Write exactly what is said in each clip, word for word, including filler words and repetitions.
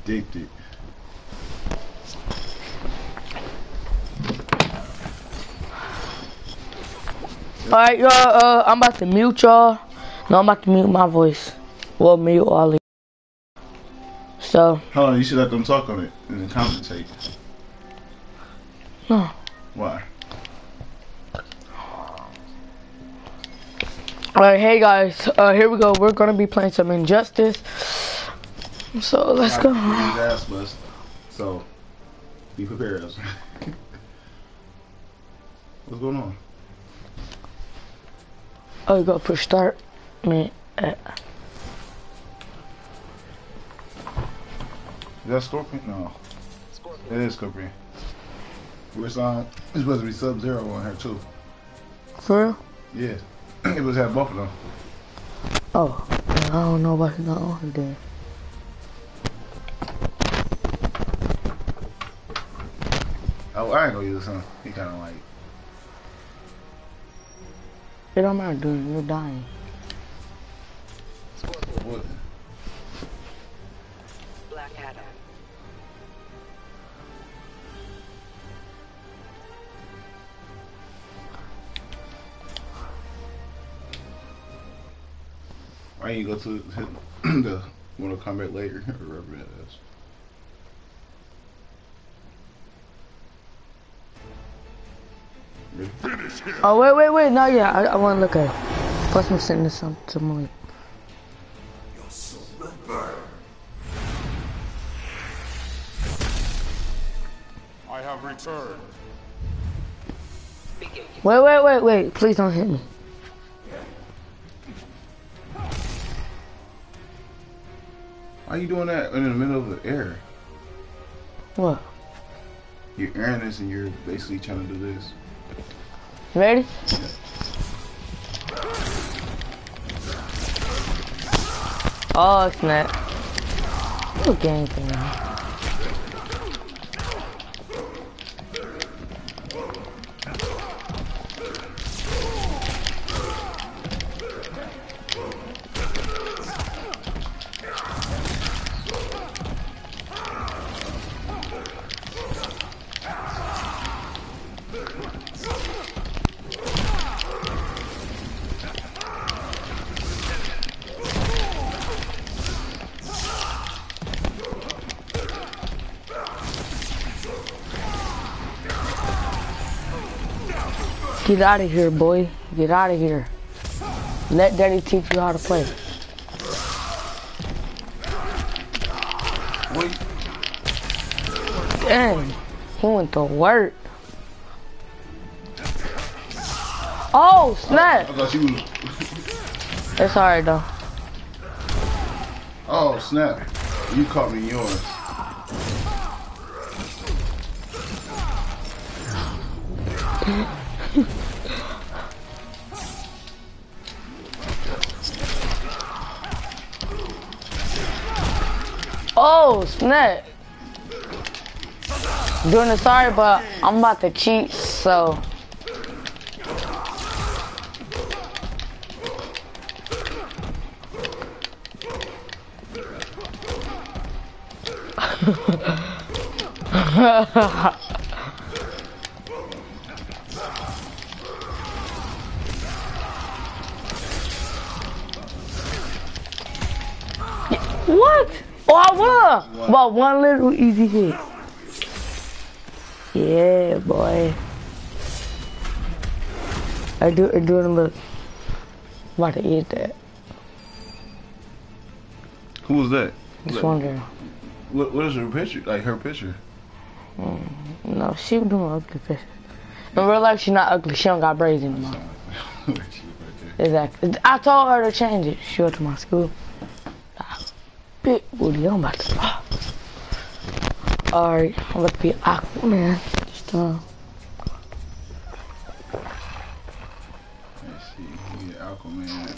addicted. Alright, y'all, uh, I'm about to mute y'all. No, I'm about to mute my voice. Well, mute all of you. So. Hold on, you should let them talk on it and then compensate. No. Why? Alright, hey guys, uh, here we go. We're gonna be playing some Injustice. So, let's go. Ass bust. So, be prepared. What's going on? Oh, you gotta push start. Man. Uh, Is that Scorpion? No. Scorpion. It is Scorpion. We're on. It's supposed to be Sub-Zero on here too. For real? Yeah. It was have both of them. Oh, I don't know what's not on there. Oh, I ain't gonna use this one. He kind of like. It don't matter, dude. You're dying. What? Black Adam. Why you go to the Mortal Kombat later or whatever that is? Oh, wait, wait, wait. No, yeah, I, I want to look at it. Plus, I'm sending this on to my. I have returned. Wait, wait, wait, wait. Please don't hit me. Why are you doing that in the middle of the air? What? You're airing this and you're basically trying to do this. You ready? Oh, snap. What game thing now? Get out of here, boy. Get out of here. Let daddy teach you how to play. Wait. Dang. He went to work. Oh, snap. I thought you was. It's alright, though. Oh, snap. You caught me in yours. Oh, snap. Doing the sorry, but I'm about to cheat, so. What? Oh, I won! About one little easy hit. Yeah, boy. I do. I doing a look. I'm about to eat that. Who was that? Just wondering. What? What is her picture? Like her picture? Mm, no, she was doing ugly pictures. In real life, she's not ugly. She don't got braids anymore. Exactly. I told her to change it. She went to my school. Big booty. I'm about to. Oh. Alright, I'm about to be Aquaman. Just, uh, Let's see. Yeah, Aquaman.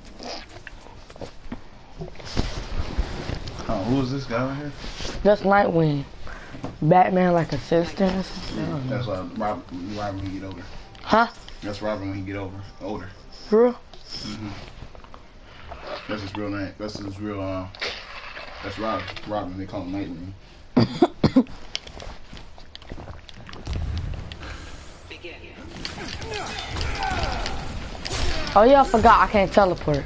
Oh, who is this guy right here? That's Nightwing. Batman like assistant or something. That's uh, Rob, Robin when he get older. Huh? That's Robin when he get over older. For real? Mm-hmm. That's his real name. That's his real uh, That's Robin. Robin, they call him Nightwing. Oh yeah, I forgot I can't teleport.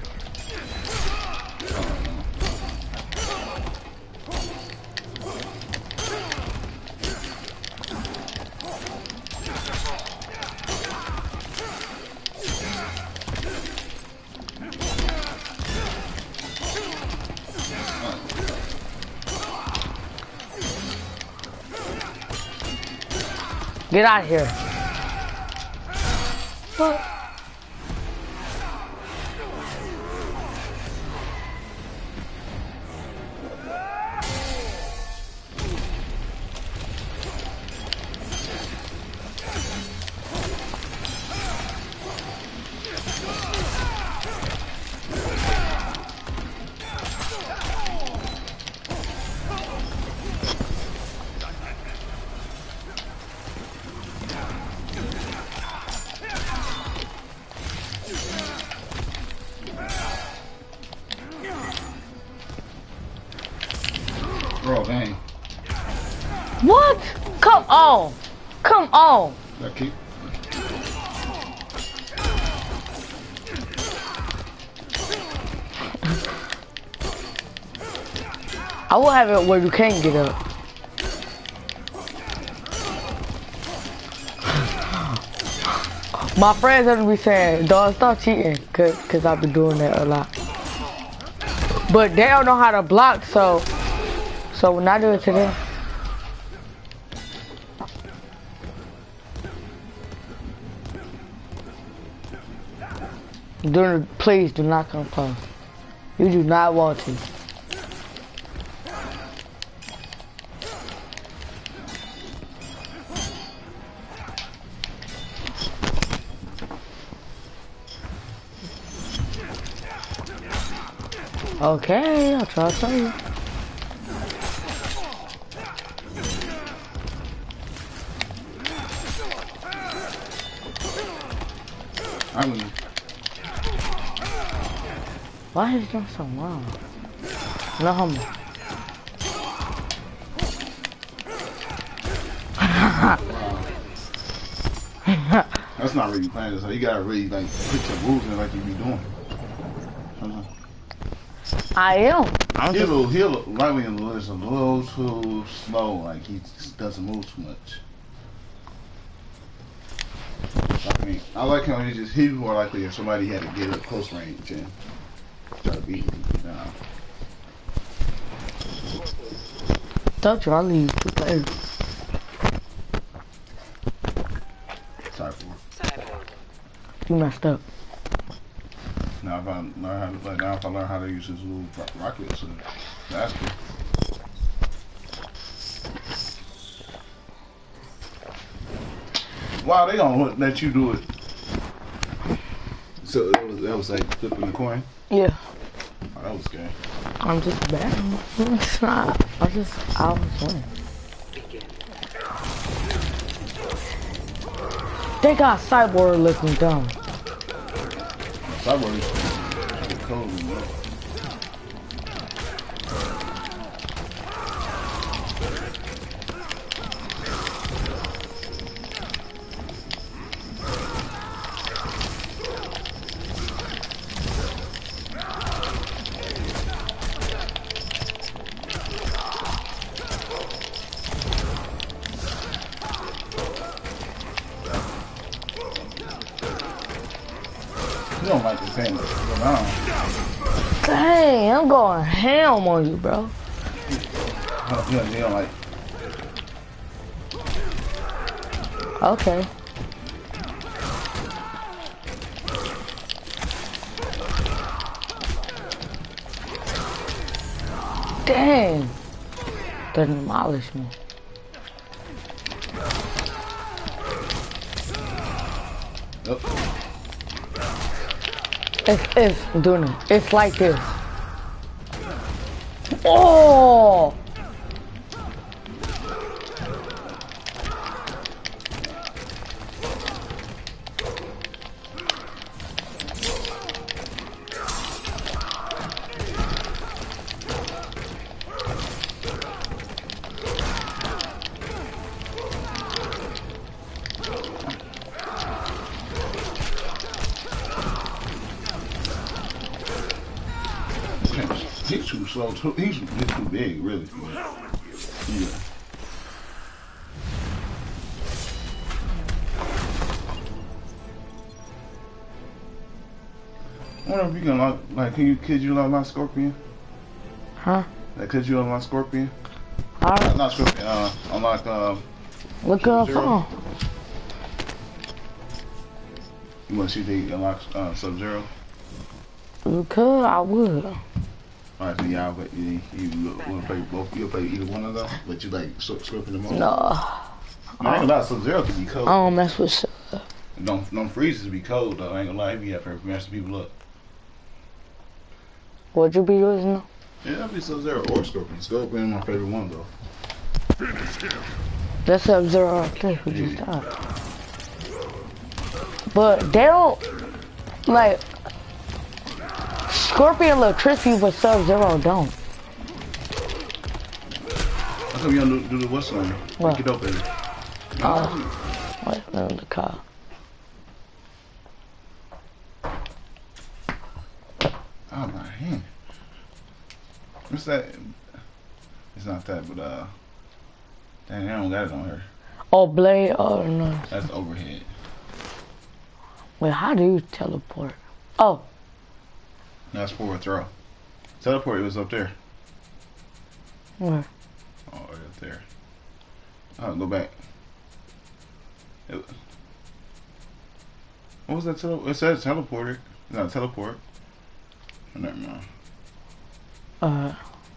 Get out of here. What? Bro, dang. What? Come on. Come on. That kick. I will have it where you can't get up. My friends are gonna be saying, "Dog, stop cheating," cause, cause I've been doing that a lot. But they don't know how to block, so, so when I do it to them. Do, please do not come close. You do not want to. Okay, I'll try to tell you. I mean, why is that so long? No homo. that's not really playing this. So you gotta really like put your moves in like you be doing. Uh-huh. I am. I'm He'll, just, he'll, he'll right when he's a little too slow, like he just doesn't move too much. I mean, I like how he just he's more likely if somebody had to get up close range and try to beat him down. don't you? I'll leave two players. Sorry for You messed up. now if I learn how to like now if I learn how to use his little ro- rockets and that's good. Wow, they gonna let you do it. So it was, that was like flipping the coin. Yeah. Oh, that was scary. I'm just bad. It's not. I just, I was winning. They got Cyborg looking dumb. Cyborg is cold, you know. You don't like the pain, but no. Dang, I'm going ham on you, bro. You don't, you don't like. Okay. Dang. They demolished me. Oh. It's, it's, I'm doing it. It's like this. Oh! He's too slow. Too, he's, he's too big, really. Yeah. I wonder if you can lock, like, can you, could you unlock Scorpion? Huh? Like, could you unlock Scorpion? Alright. Not Scorpion, uh, unlock, uh, Look at her phone. You want to see if they unlock, uh, Sub-Zero? Because I would. Alright, so y'all, but you, you want to play both, you'll play either one of them, but you like Scorpion the most? No. I ain't gonna lie, Sub-Zero can be cold. I don't mess with stuff. Don't, don't freezes be cold, though, I ain't gonna lie, he be up here messing people up. Would you be using them? Yeah, that'd be Sub-Zero or Scorpion. Scorpion my favorite one, though. That's Sub-Zero right there who just died. But they don't, like, Scorpion look tricky, but Sub-Zero don't. How come you don't do, do the what's on? What? Get up, baby. Oh, wait, in the car. Oh, my hand. What's that? It's not that, but, uh... Dang, I don't got it on her. Oh, Blade? Oh, no. That's overhead. Wait, how do you teleport? Oh. That's forward throw. Teleport, it was up there. Where? Oh, right up there. Oh, go back. It, what was that? Tele it says teleporter. It's not a teleport. Oh, never mind. Uh.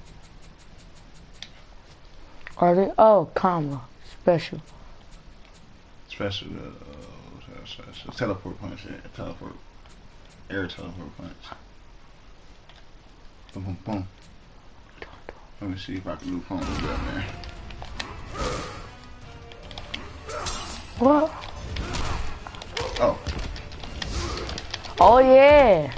Are they? Oh, combo. Special. Special. Uh, special. Teleport punch. Yeah, teleport. Air teleport punch. Boom, boom, boom. Let me see if I can loop on with that, man. What? Oh. Oh, yeah.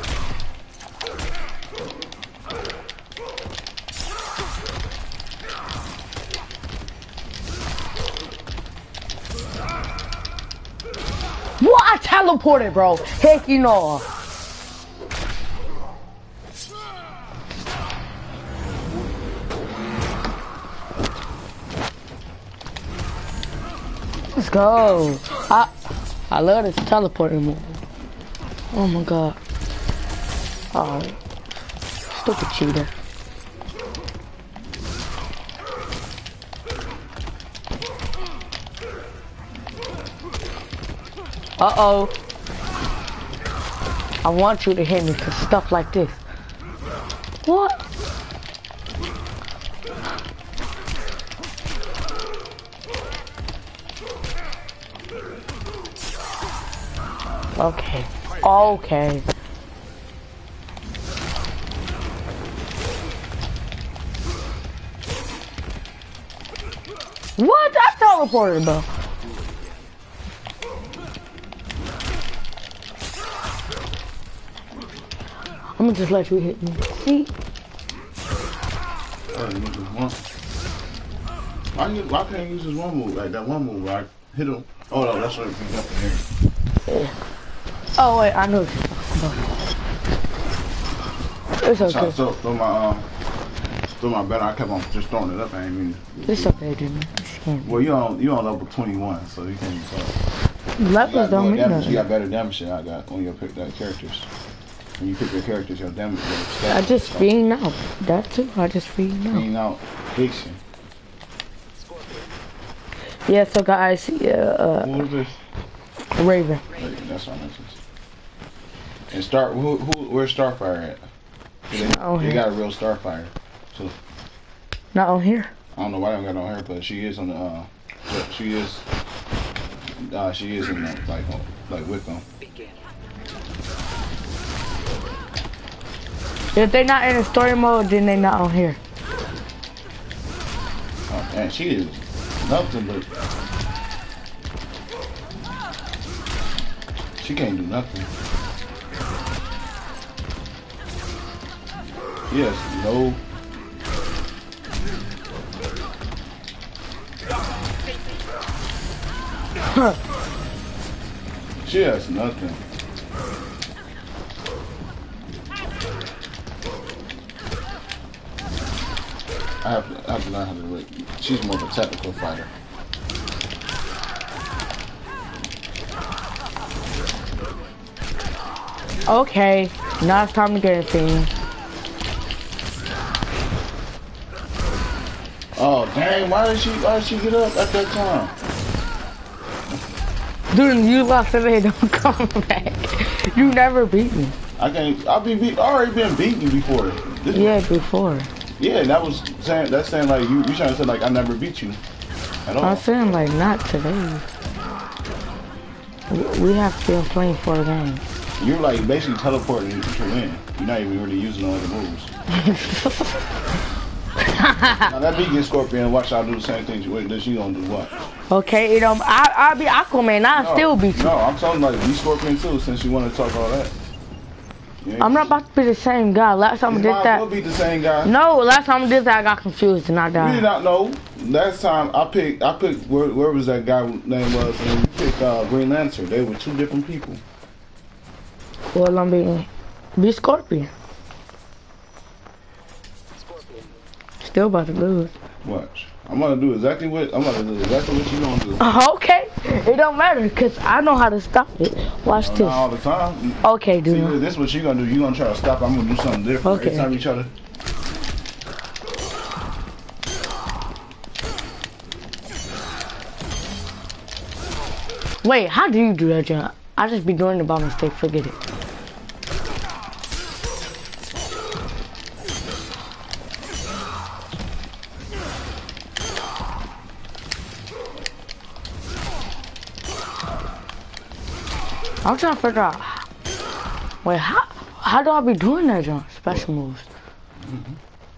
What? I teleported, bro. Heck, you know. Let's go. I I love this teleporting move. Oh my god. Alright. Stupid cheater. Uh-oh. I want you to hit me for stuff like this. What? Okay. Okay. What? I teleported, bro. I'm gonna just let you hit me. See? Oh, you use this one. Why, you, why can't you use this one move? Like that one move, right? Hit him. Oh, no, that's what it comes up in here. Yeah. Oh, wait, I know what you're talking about. It's okay. So, throw my, um, throw my better. I kept on just throwing it up. I ain't mean to. It's okay, dude. Well, you on, you on level twenty-one, so you can't talk. Levels don't mean damage. nothing. You got better damage than I got when you pick that characters. When you pick your characters, your damage goes I just fiend out. That too. I just fiend out. Fiend out. Fiction. Yeah, so guys, yeah, uh, Who is this? Raven. Raven, that's what I mentioned. And Star, who, who, where's Starfire at? They, Oh, they here. got a real Starfire. So Not on here. I don't know why they don't got on her, but she is on the. Uh, she is. Uh, she is in the, like like with them. If they not in the story mode, then they not on here. Oh, man, she is nothing but. She can't do nothing. Yes, no. Huh. She has nothing. I have to, I have to learn how to do it. She's more of a technical fighter. Okay, now it's time to get a thing. Oh dang! Why did she? Why did she get up at that time? Dude, you lost today. Don't come back. You never beat me. I can't. I've been beat. I already been beaten before. This Yeah, before. Yeah, that was saying. That's saying like you. You trying to say like I never beat you at all. I'm saying like not today. We- We have been playing for a game. You're like basically teleporting to win. You're not even really using all the moves. Now that big Scorpion, watch I do the same thing that she gonna do. What? Okay, it um, I I'll be Aquaman. I'll No, still beat you. No, I'm talking like be Scorpion too. Since you want to talk all that. You I'm not about to be the same guy. Last time I You did might as that. well be the same guy. No, last time I did that, I got confused and I We did died. not know. Last time I picked, I picked where, where was that guy name was, and you picked uh, Green Lantern. They were two different people. Well, I'm being be Scorpion. Still about to lose. Watch. I'm gonna do exactly what I'm gonna do. Exactly what you gonna do. Okay, it don't matter because I know how to stop it. Watch Not this. all the time. Okay, See, dude. this is what you gonna do. You gonna try to stop. I'm gonna do something different. Okay. Every time you try to. Wait, how do you do that, John? I just be doing it by mistake. Forget it. I'm trying to figure out. Wait, how how do I be doing that, John? Special moves. Mm-hmm.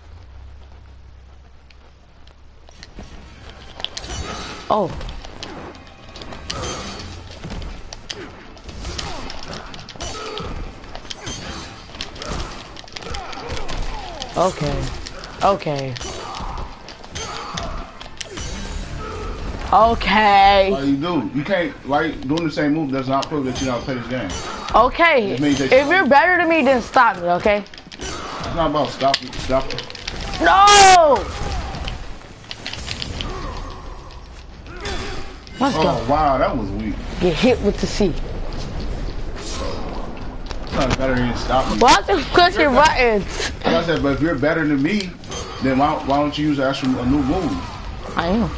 Oh. Okay. Okay. Okay. Why you do? You can't. Why doing the same move does not prove that you don't play this game. Okay. It means that If you- you're better than me, then stop me, okay? It's not about stopping. Stopping. No! Let's Oh go. wow, that was weak. Get hit with the C. It's not better than stopping. Why the push your buttons? Like I said, but if you're better than me, then why, why don't you use actual a new move? I am.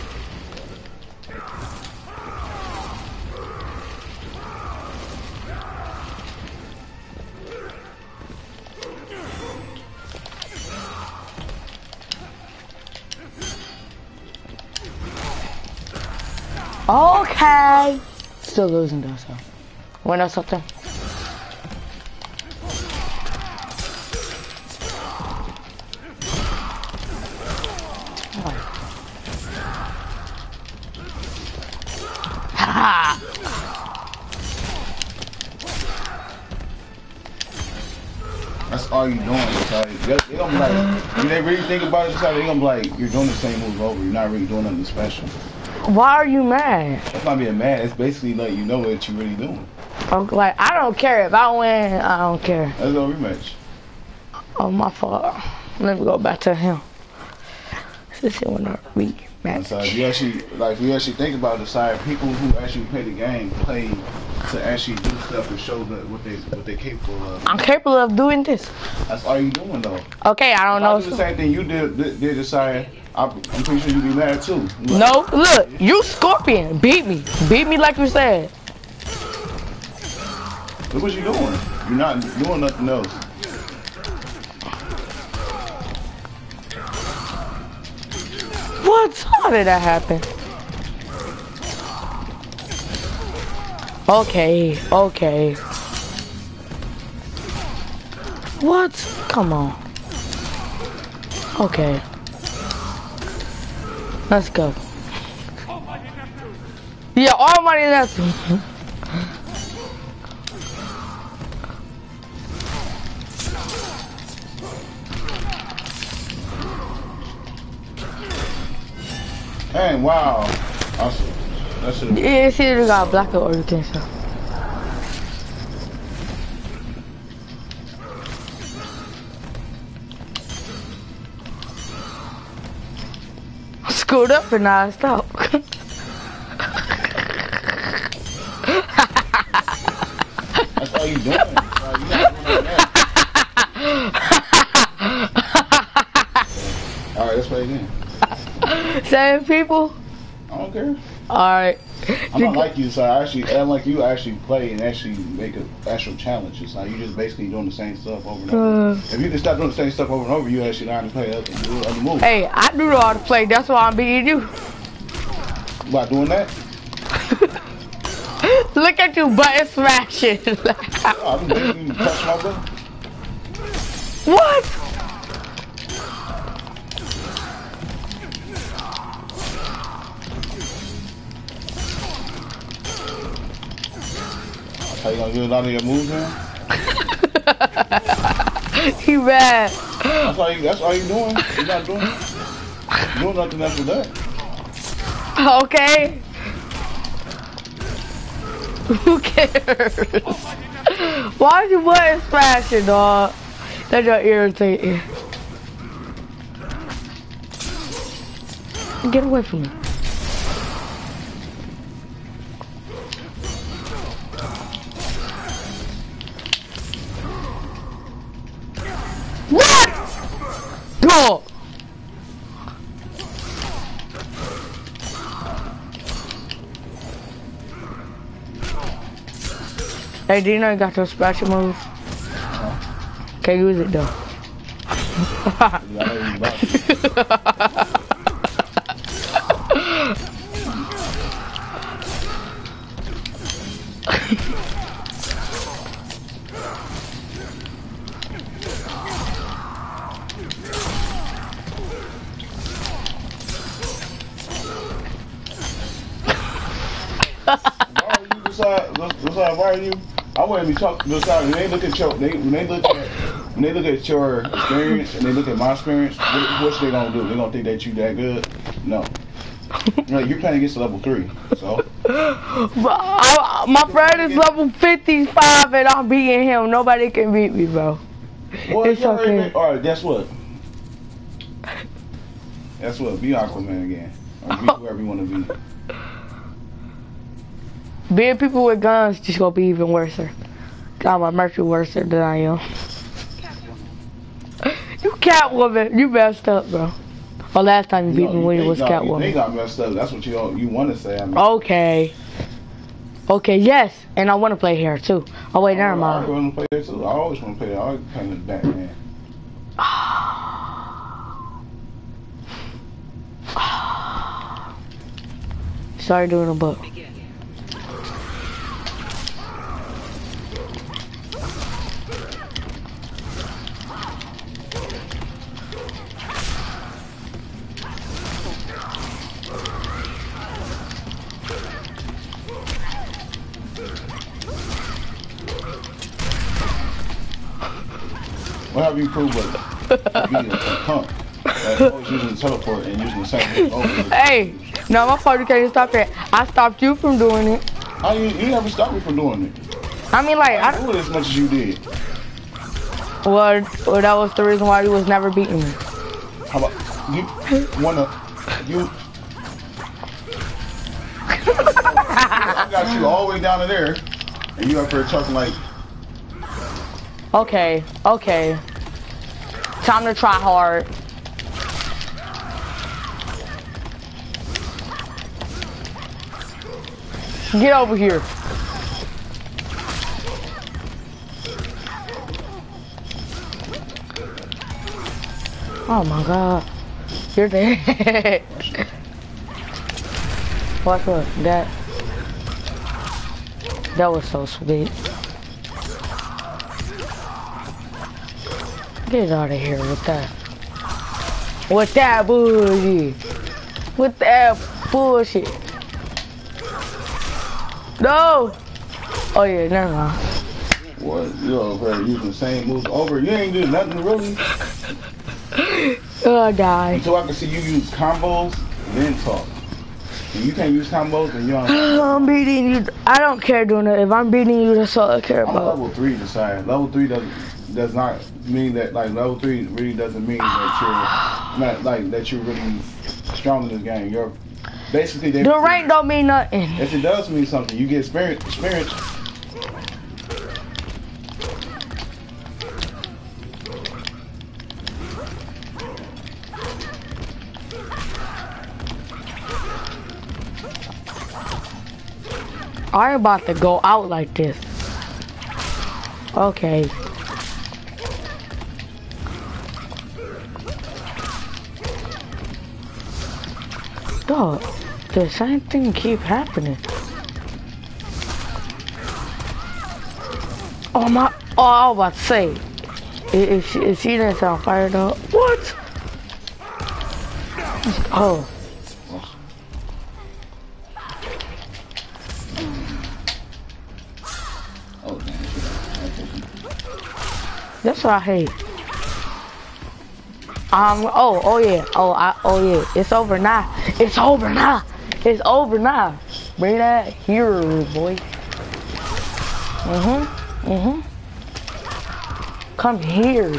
Okay. Still losing though, so. Wanna know something? Ha! That's all you doing. Like, they, they gonna be like, when they really think about it, it's like, they gonna be like, you're doing the same move over. You're not really doing nothing special. Why are you mad? That's not being mad. It's basically like you know what you're really doing. I'm like, I don't care. If I win, I don't care. That's no rematch. Oh, my fault. Let me go back to him. This is when I rematch. And so if you actually, like, if you actually think about the side, people who actually play the game play to actually do stuff to show that what they what they're capable of. I'm capable of doing this. That's all you doing though. Okay, I don't If I know. do the same thing you did did, did decide, I'm, I'm pretty sure you'd be mad too. Like, No, look, you Scorpion beat me. Beat me like you said. Look what you're doing. You're not doing nothing else. What? How did that happen? Okay, okay. What? Come on. Okay. Let's go. Yeah, Almighty Neptune. Hey, wow. Awesome. That should have Yeah, it's either got black or you can so. screwed up and I stopped. That's all you doing. That's all you not doing that. Alright, let's play again. Same people? I don't care. Alright. I'm not like you, so I actually, I'm like you actually play and actually make an actual challenge. It's like you just basically doing the same stuff over and over. Uh, If you can stop doing the same stuff over and over, you actually learn to play other, other moves. hey, I do know how to play. That's why I'm beating you. By doing that? Look at you button smashing. Oh, I'm making you touch my button. What? How you gonna get a lot of your moves, man? He mad. That's all you. That's all you doing. You're not doing. You're doing nothing else with that. Okay. Who cares? Why are you button smashing, dog? That's just irritating. Get away from me. What? Dog. Hey, do you know you got those special moves? Can't use it though. Why are you? I wouldn't be talking. When they look at your, they, when they look at, when they look at your experience and they look at my experience, what, what's they gonna do? They gonna think that you that good? No. No, you're playing against level three, so. But I, my friend is level fifty-five and I'm beating him. Nobody can beat me, bro. Well, it's okay. Alright, guess what? Guess what? Be Aquaman again. Or be whoever you want to be. Being people with guns just gonna be even worse. I'm a Mercury worse than I am. You Catwoman, you messed up, bro. Oh, last time you beat me when you was Catwoman. They got messed up. That's what you you want to say. I mean. Okay. Okay, yes, and I want to play here too. Oh wait, never mind. I want to play there too. I always want to play there. I always play the Batman. Sorry, doing a book. What have you proved with being a punk? Like, always using the teleport and using the same thing over and over. Hey, no, my fault. You can't stop that. I stopped you from doing it. How you? You never stopped me from doing it. I mean, like I I do it as much as you did. Well, well, that was the reason why you was never beating me. How about you? Wanna you? I got you all the way down to there, and you up here talking like. Okay, okay. Time to try hard. Get over here. Oh my god. You're dead. Watch what? That. That was so sweet. Get out of here with that. With that bullshit. With that bullshit. No! Oh yeah, never mind. What? You over here using the same moves over. You ain't doing nothing really. Oh, I died. Until I can see you use combos, then talk. If you can't use combos, then you don't. I'm beating you. I don't care doing it. If I'm beating you, that's all I care I'm about. level three decided. Level three doesn't does not mean that like level three really doesn't mean that you're not like that you're really strong in this game. You're basically they, The rank don't mean nothing. If it does mean something, you get experience. Experience. I ain't about to go out like this. Okay. Dog, the same thing keep happening. Oh my! Oh, I was about to say, if she, if she didn't sound fired up, what? Oh. That's what I hate. Um. Oh. Oh yeah. Oh. I. Oh yeah. It's over now. It's over now. It's over now. Bring that here, boy. Mhm. Mhm. Come here.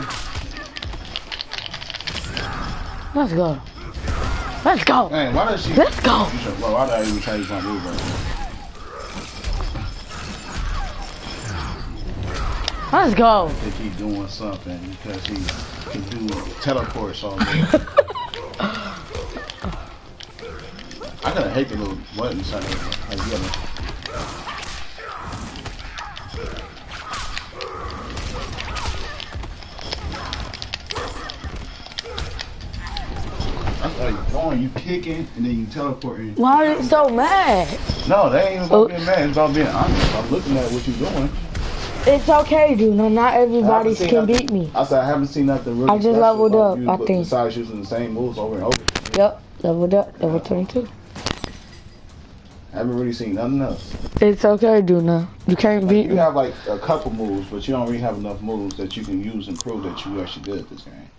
Let's go. Let's go. Man, why does she? Let's go. Bro, why did I even change my move right now? Let's go. They keep doing something because he can do teleports all day. I kinda hate the little buttons I like yellow. That's how you going, you kicking and then you teleporting. Why are you so mad? No, they ain't even about being mad, it's all being honest. I'm looking at what you're doing. It's okay, dude. No, not everybody can nothing, beat me. I said I haven't seen nothing really. I just leveled up, you, I think. Besides using the same moves over and over. Yep, leveled up, level twenty-two. I haven't really seen nothing else. It's okay, dude. Now you can't Like, beat you me. have like a couple moves, but you don't really have enough moves that you can use and prove that you actually good at this game.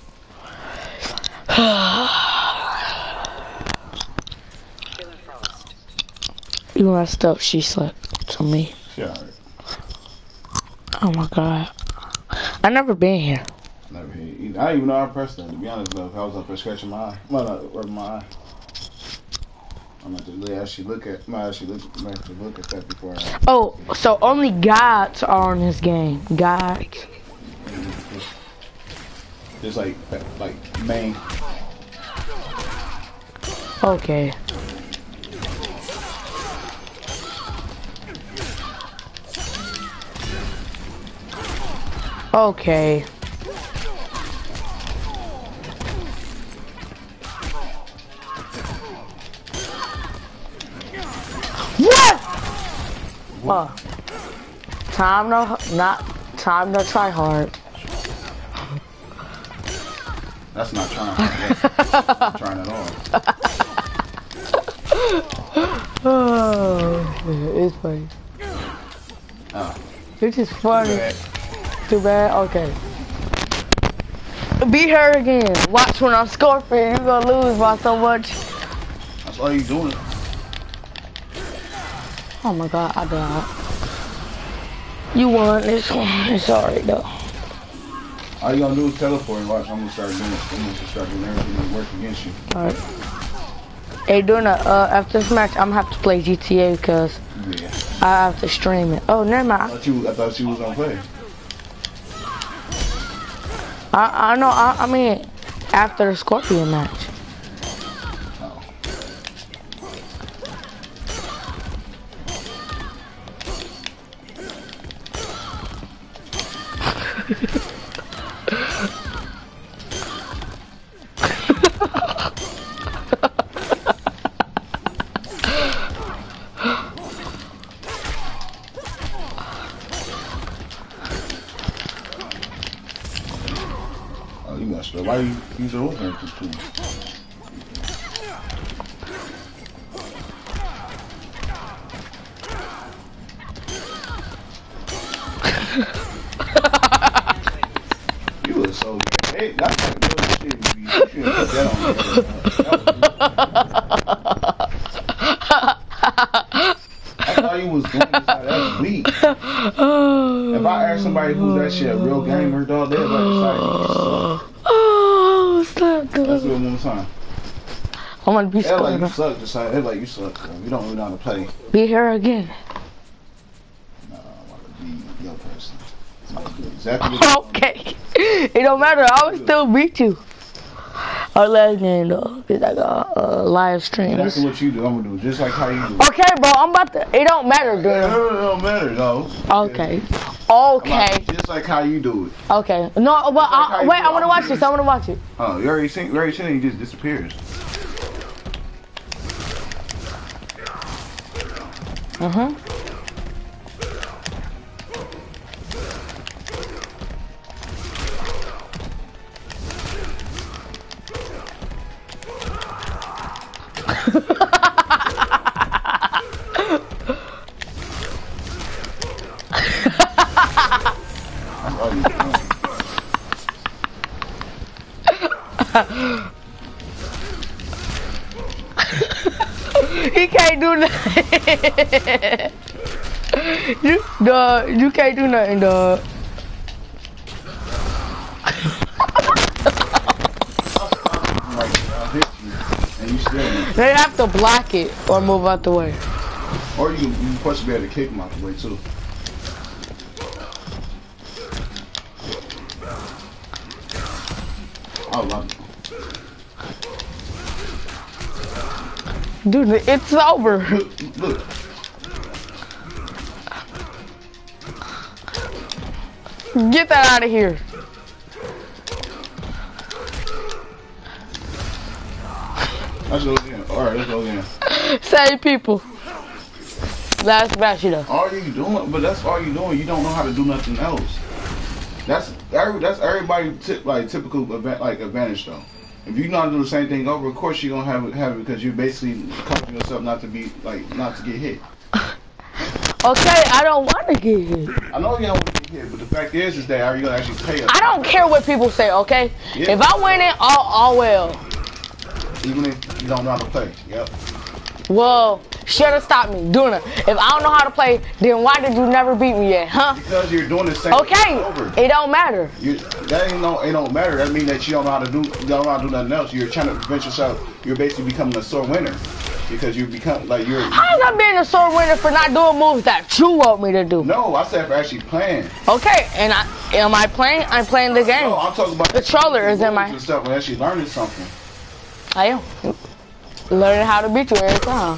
You messed up. She slept to me. She alright. Oh my god. I never been here. Never hit. I didn't even know I pressed that. To be honest, though, I was up there scratching my eye. Well, not rubbing my eye. I'm gonna just actually look at. I'm actually look, I'm actually look at that before I. Oh, so only gods are in this game. Gods. Just like like main. Okay. Okay. What? Oh. Time to not time to try hard. That's not trying. That's not trying at all. Oh, it's funny. Oh. It's just funny. Too bad. Too bad. Okay. Beat her again. Watch when I'm Scorpion. You're gonna lose by so much. That's all you doing. Oh my god, I died. You won this one. It's alright though. All you gonna do is teleport and watch. I'm gonna start doing. I'm gonna start doing everything that works against you. Alright. Hey, doing a uh, after this match, I'm gonna have to play G T A because Yeah. I have to stream it. Oh, never I mind. thought you. I thought you was gonna play. I I know. I, I mean, after the Scorpion match. Oh. Oh, you messed up. Why you use your open this too? You was so good. Hey, that's like good shit. You should have put that on there. I thought you was doing this. That's weak. If I ask somebody who's that shit a real gamer, dog, they're like, sorry, you suck. Oh, stop doing Let's do it one more time. I want to be They like you scored. suck, just like they like you suck. Bro. You don't really know how to play. Be here again. Nah, I want to be your person. I wanna do exactly what Okay. It don't matter. I will still beat you. Our last game though, cause I got uh, live streams. Exactly what you do, I'm gonna do just like how you do. Okay, bro. I'm about to. It don't matter, It dude. don't matter, no. Okay. I'm Okay. like, just like how you do it. Okay. No, but like how I, you wait. do I want to it. watch this. I want to watch it. Oh, you already seen, you already seen it. He just disappears. Uh huh. That's all you doing. He can't do nothing. you, dog, you can't do nothing, dog. I'm like, I'll hit you, and you still. They have to block it or move out the way. Or you, you supposed to be able to kick him out the way too. I love it. Dude, it's over. Look, look. Get that out of here. Let's go again. Alright, let's go again. Same people. Last match, you know. All you doing, but that's all you doing. You don't know how to do nothing else. That's every, that's everybody tip, like typical event, like advantage though. If you know how to do the same thing over, of course you're gonna have it have it because you're basically covering yourself not to be like not to get hit. Okay, I don't want to get hit. I know you don't want to get hit, but the fact is is that are you gonna actually pay us? I don't care what people say, okay? Yeah. If I win it, all, all well. Even if you don't know how to play. Yep. Well, should have stopped me doing it. If I don't know how to play, then why did you never beat me yet, huh? Because you're doing the same Okay, thing over. it don't matter. You, that ain't no, it don't matter. That means that you don't know how to do, you don't know how to do nothing else. You're trying to prevent yourself. You're basically becoming a sore winner because you become like you're. How's I being a sore winner for not doing moves that you want me to do? No, I said for actually playing. Okay, and I am I playing? I'm playing the game. No, I'm talking about The controller is in my- and stuff and actually learning something. I am learning how to beat you every time.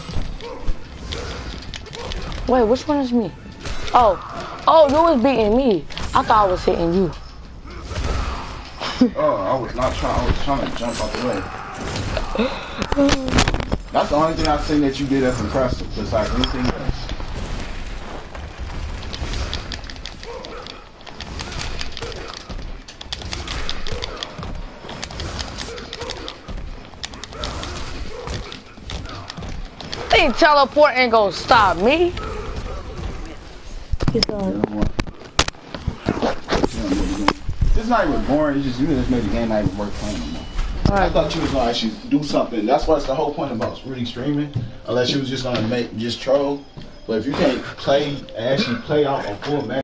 Wait, which one is me? Oh, oh, you was beating me. I thought I was hitting you. Oh, I was not trying. I was trying to jump out the way. That's the only thing I've seen that you did that's impressive, besides anything else. Think teleport ain't gonna stop me. It's on. It's not even boring. It's just you just made the game not even worth playing no more. I thought you was gonna actually do something. That's what's the whole point about really streaming. Unless you was just gonna make just troll. But if you can't play and actually play out a full match.